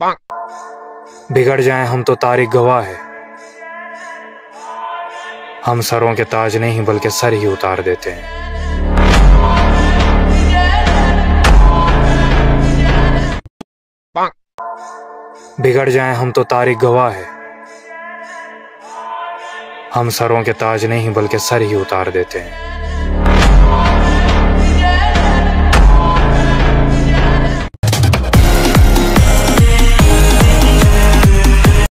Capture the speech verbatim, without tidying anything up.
बिगड़ जाएं हम तो तारीख गवाह है। हम सरों के ताज नहीं बल्कि सर ही उतार देते हैं। बिगड़ जाएं हम तो तारीख गवाह है। हम सरों के ताज नहीं बल्कि सर ही उतार देते हैं।